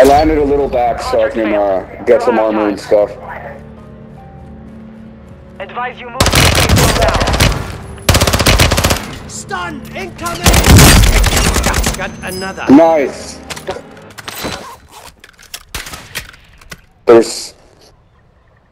I landed a little back so I can get some armor and stuff. Advise you move to the safe zone now. Stun! Incoming! Got another. Nice. There's